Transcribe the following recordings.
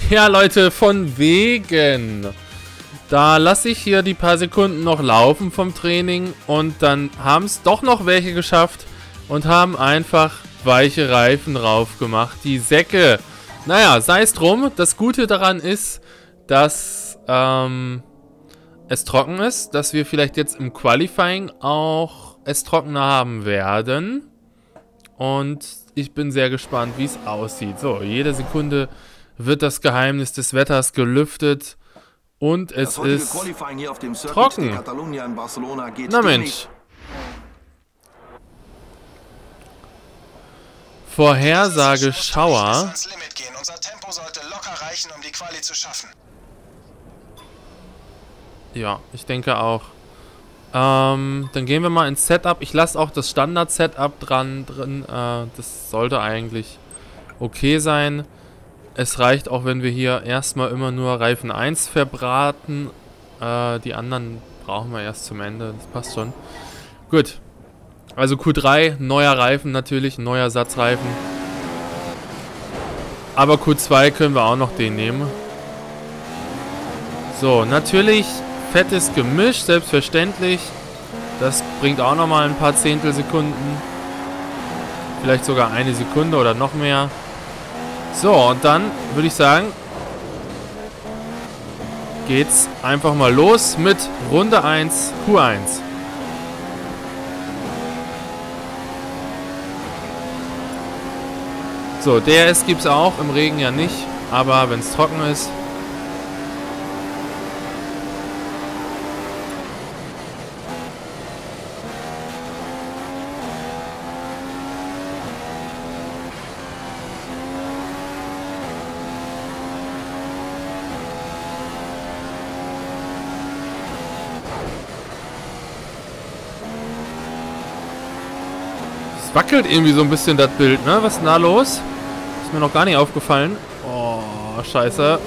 Ja, Leute, von wegen. Da lasse ich hier die paar Sekunden noch laufen vom Training und dann haben es doch noch welche geschafft und haben einfach weiche Reifen drauf gemacht. Die Säcke. Naja, sei es drum. Das Gute daran ist, dass es trocken ist, dass wir vielleicht jetzt im Qualifying auch es trockener haben werden. Und ich bin sehr gespannt, wie es aussieht. So, jede Sekunde wird das Geheimnis des Wetters gelüftet. Und es ist trocken. Na Mensch. Vorhersage Schauer. Ja, ich denke auch. Dann gehen wir mal ins Setup. Ich lasse auch das Standard-Setup drin. Das sollte eigentlich okay sein. Es reicht auch, wenn wir hier erstmal immer nur Reifen 1 verbraten. Die anderen brauchen wir erst zum Ende. Das passt schon. Gut. Also Q3, neuer Reifen natürlich, neuer Ersatzreifen. Aber Q2 können wir auch noch den nehmen. So, natürlich fettes Gemisch, selbstverständlich. Das bringt auch nochmal ein paar Zehntelsekunden. Vielleicht sogar eine Sekunde oder noch mehr. So, und dann würde ich sagen, geht's einfach mal los mit Runde 1, Q1. So, DRS gibt es auch, im Regen ja nicht, aber wenn es trocken ist. Es wackelt irgendwie so ein bisschen das Bild, ne? Was ist denn da los? Ist mir noch gar nicht aufgefallen. Oh, scheiße.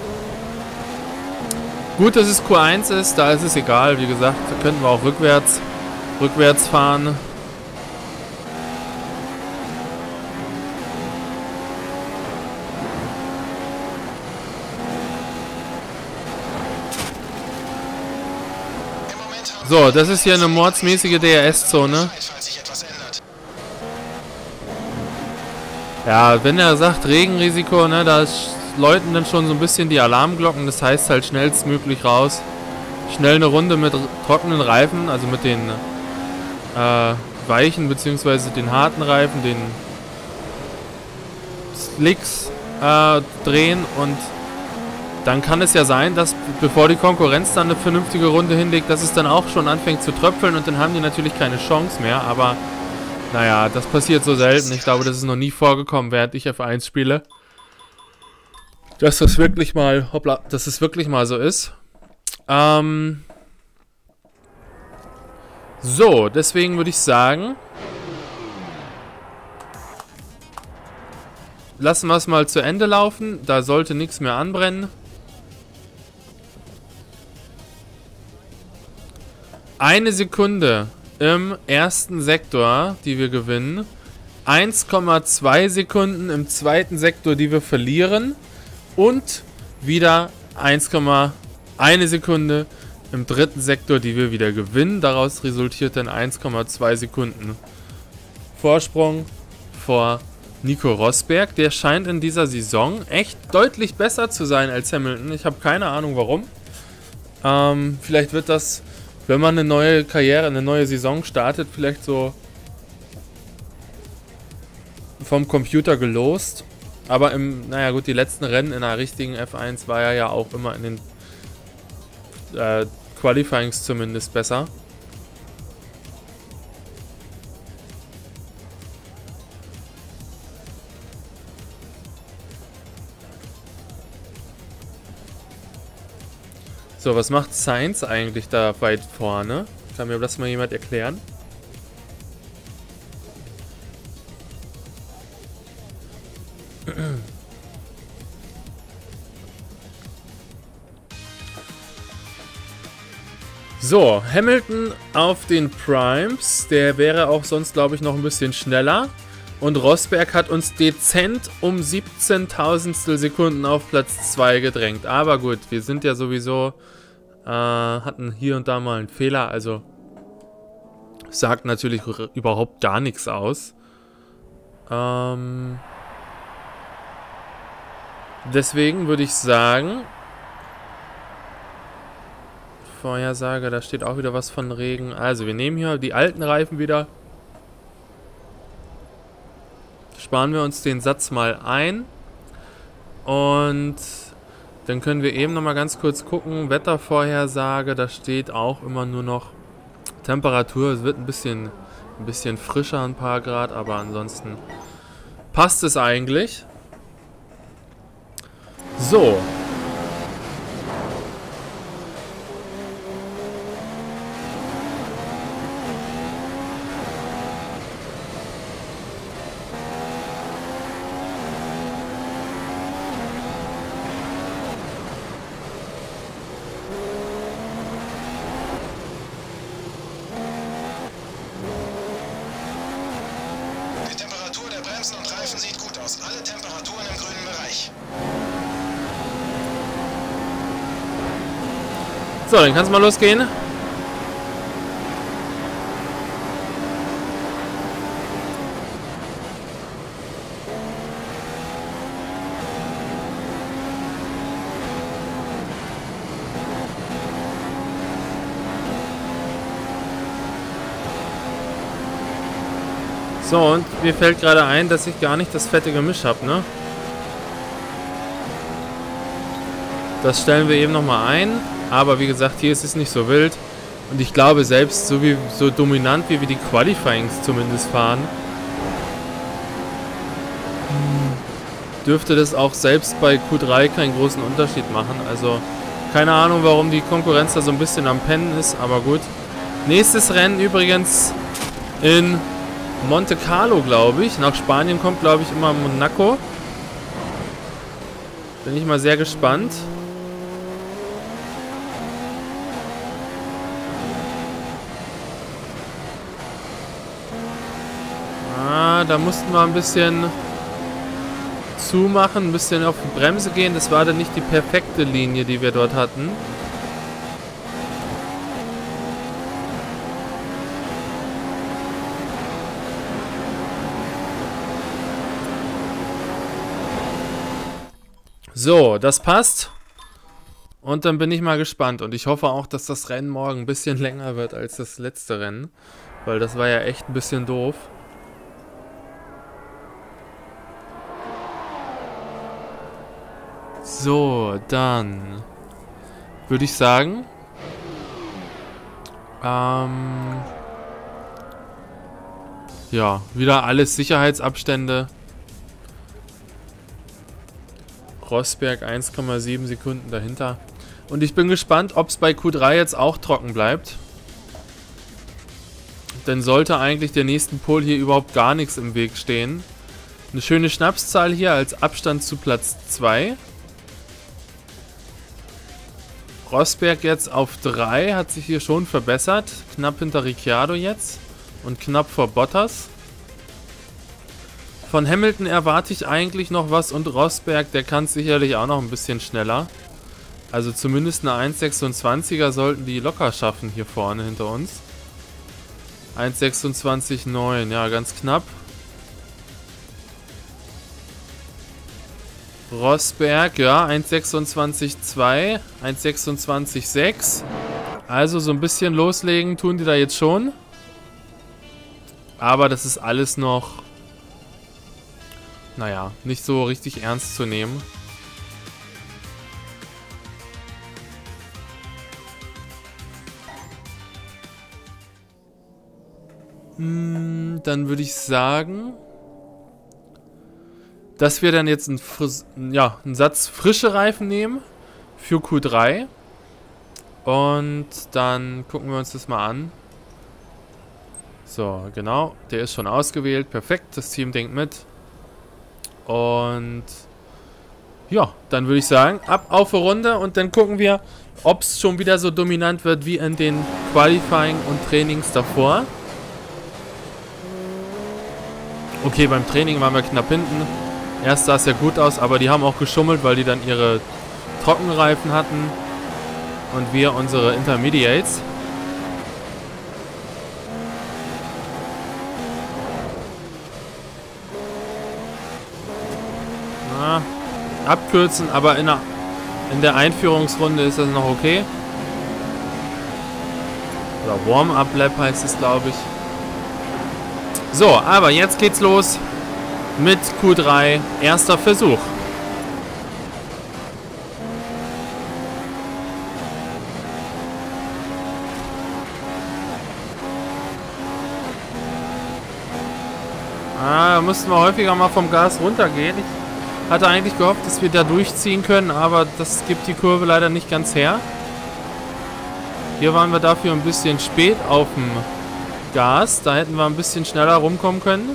Gut, dass es Q1 ist, da ist es egal. Wie gesagt, da könnten wir auch rückwärts fahren. So, das ist hier eine mordsmäßige DRS-Zone. Ja, wenn er sagt Regenrisiko, ne, da läuten dann schon so ein bisschen die Alarmglocken. Das heißt halt schnellstmöglich raus. Schnell eine Runde mit trockenen Reifen, also mit den weichen bzw. den harten Reifen, den Slicks drehen. Und dann kann es ja sein, dass bevor die Konkurrenz dann eine vernünftige Runde hinlegt, dass es dann auch schon anfängt zu tröpfeln und dann haben die natürlich keine Chance mehr, aber naja, das passiert so selten. Ich glaube, das ist noch nie vorgekommen, während ich F1 spiele. Dass das wirklich mal, hoppla, dass es wirklich mal so ist. So, deswegen würde ich sagen, lassen wir es mal zu Ende laufen. Da sollte nichts mehr anbrennen. Eine Sekunde im ersten Sektor, die wir gewinnen. 1,2 Sekunden im zweiten Sektor, die wir verlieren. Und wieder 1,1 Sekunde im dritten Sektor, die wir wieder gewinnen. Daraus resultiert dann 1,2 Sekunden Vorsprung vor Nico Rosberg. Der scheint in dieser Saison echt deutlich besser zu sein als Hamilton. Ich habe keine Ahnung warum. Vielleicht wird das, wenn man eine neue Karriere, eine neue Saison startet, vielleicht so vom Computer gelost. Aber naja gut, die letzten Rennen in der richtigen F1 war er ja auch immer in den Qualifyings zumindest besser. So, was macht Sainz eigentlich da weit vorne? Kann mir das mal jemand erklären? So, Hamilton auf den Primes. Der wäre auch sonst, glaube ich, noch ein bisschen schneller. Und Rosberg hat uns dezent um 17.000 Sekunden auf Platz 2 gedrängt. Aber gut, wir sind ja sowieso, hatten hier und da mal einen Fehler. Also sagt natürlich überhaupt gar nichts aus. Deswegen würde ich sagen, Vorhersage, da steht auch wieder was von Regen. Also wir nehmen hier die alten Reifen wieder. Sparen wir uns den Satz mal ein. Und dann können wir eben nochmal ganz kurz gucken. Wettervorhersage, da steht auch immer nur noch Temperatur. Es wird ein bisschen frischer, ein paar Grad, aber ansonsten passt es eigentlich. So. Und Reifen sieht gut aus. Alle Temperaturen im grünen Bereich. So, dann kann es mal losgehen. So, und mir fällt gerade ein, dass ich gar nicht das fette Gemisch habe, ne? Das stellen wir eben nochmal ein. Aber wie gesagt, hier ist es nicht so wild. Und ich glaube, selbst so dominant, wie wir die Qualifyings zumindest fahren, dürfte das auch selbst bei Q3 keinen großen Unterschied machen. Also, keine Ahnung, warum die Konkurrenz da so ein bisschen am Pennen ist, aber gut. Nächstes Rennen übrigens in Monte Carlo, glaube ich. Nach Spanien kommt, glaube ich, immer Monaco. Bin ich mal sehr gespannt. Da mussten wir ein bisschen zumachen, ein bisschen auf die Bremse gehen. Das war dann nicht die perfekte Linie, die wir dort hatten. So, das passt. Und dann bin ich mal gespannt. Und ich hoffe auch, dass das Rennen morgen ein bisschen länger wird als das letzte Rennen. Weil das war ja echt ein bisschen doof. So, dann würde ich sagen, ja, wieder alles Sicherheitsabstände. Rosberg 1,7 Sekunden dahinter. Und ich bin gespannt, ob es bei Q3 jetzt auch trocken bleibt. Denn sollte eigentlich der nächsten Pole hier überhaupt gar nichts im Weg stehen. Eine schöne Schnapszahl hier als Abstand zu Platz 2. Rosberg jetzt auf 3, hat sich hier schon verbessert. Knapp hinter Ricciardo jetzt. Und knapp vor Bottas. Von Hamilton erwarte ich eigentlich noch was. Und Rosberg, der kann es sicherlich auch noch ein bisschen schneller. Also zumindest eine 1,26er sollten die locker schaffen hier vorne hinter uns. 1,26,9, ja, ganz knapp. Rosberg, ja, 1,26,2, 1,26,6. Also so ein bisschen loslegen tun die da jetzt schon. Aber das ist alles noch, naja, nicht so richtig ernst zu nehmen. Dann würde ich sagen, dass wir dann jetzt einen Satz frische Reifen nehmen für Q3. Und dann gucken wir uns das mal an. So, genau. Der ist schon ausgewählt. Perfekt. Das Team denkt mit. Und ja, dann würde ich sagen, ab auf eine Runde. Und dann gucken wir, ob es schon wieder so dominant wird wie in den Qualifying und Trainings davor. Okay, beim Training waren wir knapp hinten. Erst sah es ja gut aus, aber die haben auch geschummelt, weil die dann ihre Trockenreifen hatten. Und wir unsere Intermediates. Na, abkürzen, aber in der Einführungsrunde ist das noch okay. Oder Warm-Up-Lap heißt es, glaube ich. So, aber jetzt geht's los mit Q3. Erster Versuch. Da mussten wir häufiger mal vom Gas runtergehen. Ich hatte eigentlich gehofft, dass wir da durchziehen können, aber das gibt die Kurve leider nicht ganz her. Hier waren wir dafür ein bisschen spät auf dem Gas. Da hätten wir ein bisschen schneller rumkommen können.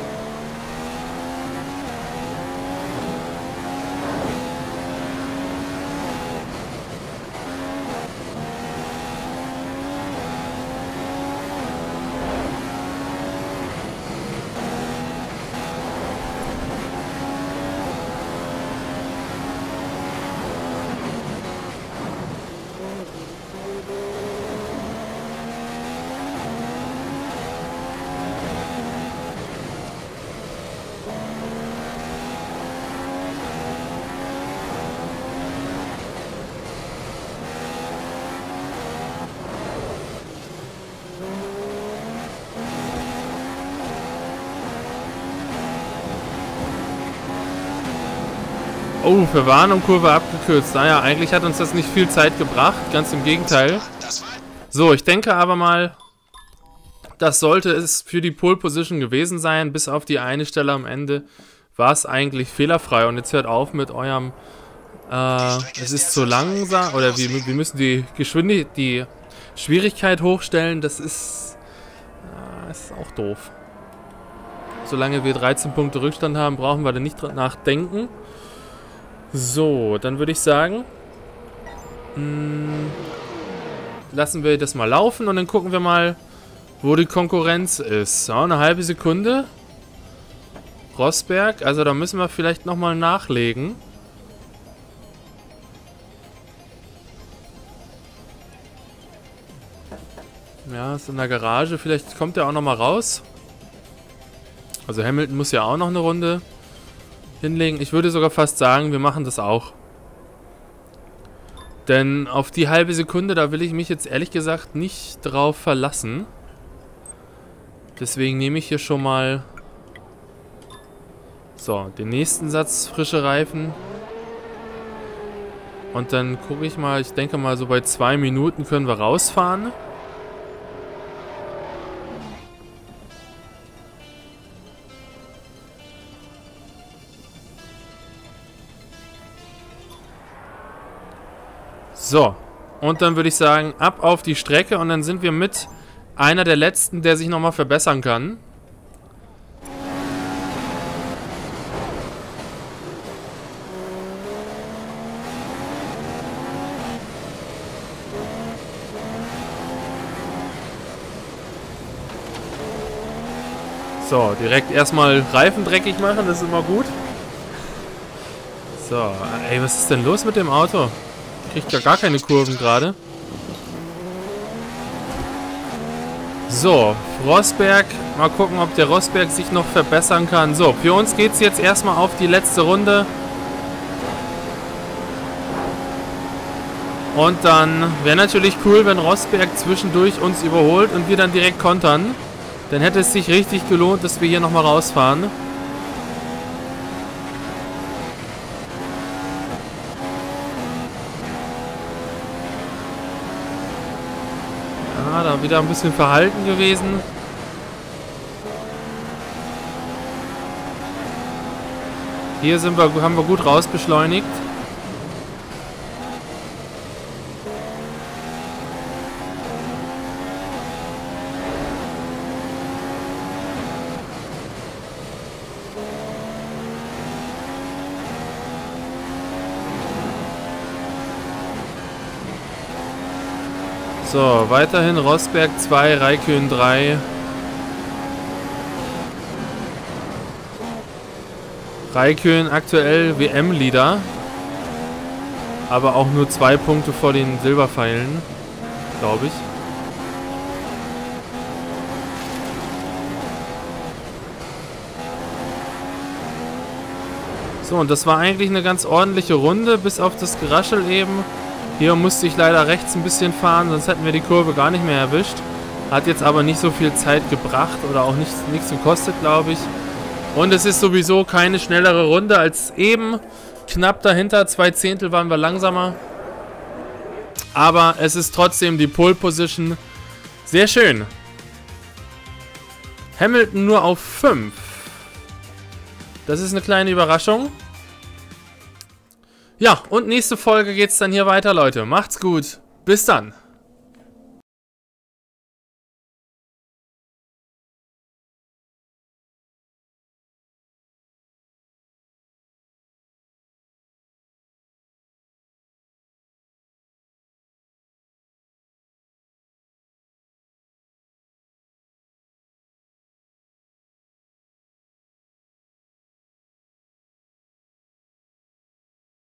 Oh, Verwarnung, Kurve abgekürzt. Naja, eigentlich hat uns das nicht viel Zeit gebracht. Ganz im Gegenteil. So, ich denke aber mal, das sollte es für die Pole Position gewesen sein. Bis auf die eine Stelle am Ende war es eigentlich fehlerfrei. Und jetzt hört auf mit eurem... es ist zu langsam. Oder wir müssen die die Schwierigkeit hochstellen. Das ist... ist auch doof. Solange wir 13 Punkte Rückstand haben, brauchen wir da nicht nachdenken. So, dann würde ich sagen, lassen wir das mal laufen und dann gucken wir mal, wo die Konkurrenz ist. So, eine halbe Sekunde. Rosberg, also da müssen wir vielleicht nochmal nachlegen. Ja, ist in der Garage, vielleicht kommt er auch nochmal raus. Also Hamilton muss ja auch noch eine Runde hinlegen. Ich würde sogar fast sagen, wir machen das auch. Denn auf die halbe Sekunde, da will ich mich jetzt ehrlich gesagt nicht drauf verlassen. Deswegen nehme ich hier schon mal so, den nächsten Satz frische Reifen. Und dann gucke ich mal, ich denke mal so bei 2 Minuten können wir rausfahren. So, und dann würde ich sagen, ab auf die Strecke und dann sind wir mit einer der letzten, der sich nochmal verbessern kann. So, direkt erstmal Reifen dreckig machen, das ist immer gut. So, ey, was ist denn los mit dem Auto? Kriegt ja gar keine Kurven gerade. So, Rosberg. Mal gucken, ob der Rosberg sich noch verbessern kann. So, für uns geht es jetzt erstmal auf die letzte Runde. Und dann wäre natürlich cool, wenn Rosberg zwischendurch uns überholt und wir dann direkt kontern. Dann hätte es sich richtig gelohnt, dass wir hier nochmal rausfahren. Da wieder ein bisschen verhalten gewesen. Hier haben wir gut rausbeschleunigt. So, weiterhin Rosberg 2, Räikkönen 3. Raikön aktuell WM-Leader. Aber auch nur 2 Punkte vor den Silberpfeilen, glaube ich. So, und das war eigentlich eine ganz ordentliche Runde, bis auf das Geraschel eben. Hier musste ich leider rechts ein bisschen fahren, sonst hätten wir die Kurve gar nicht mehr erwischt. Hat jetzt aber nicht so viel Zeit gebracht oder auch nichts gekostet, glaube ich. Und es ist sowieso keine schnellere Runde als eben. Knapp dahinter, 2 Zehntel waren wir langsamer. Aber es ist trotzdem die Pole Position. Sehr schön. Hamilton nur auf 5. Das ist eine kleine Überraschung. Ja, und nächste Folge geht's dann hier weiter, Leute. Macht's gut. Bis dann.